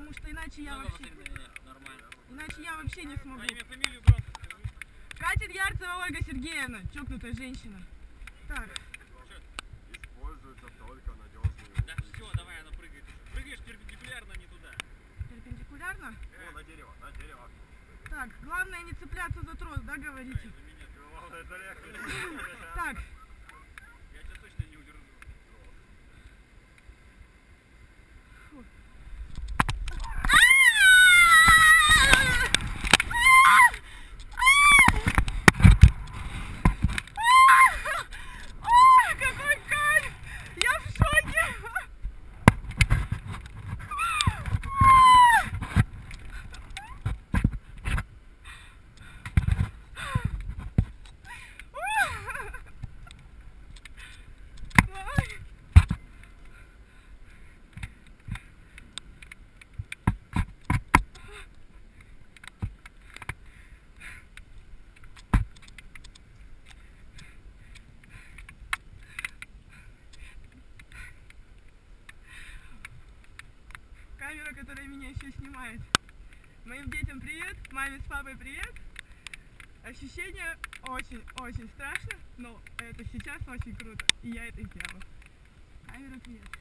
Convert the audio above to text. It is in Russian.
потому что иначе я вообще... Иначе я вообще не смогу. Фамилию громко скажи. Катя Ярцева Ольга Сергеевна, чокнутая женщина. Так. Используется только надежные. Да все, давай, она прыгает. Прыгаешь перпендикулярно, не туда. Перпендикулярно? О, на дерево, на дерево. Так, главное не цепляться за трос, да, говорите? Так. Я тебя точно не удержу. Камера, которая меня еще снимает. Моим детям привет, маме с папой привет. Ощущение очень страшно, но это сейчас очень круто. И я это сделала. Камера, привет.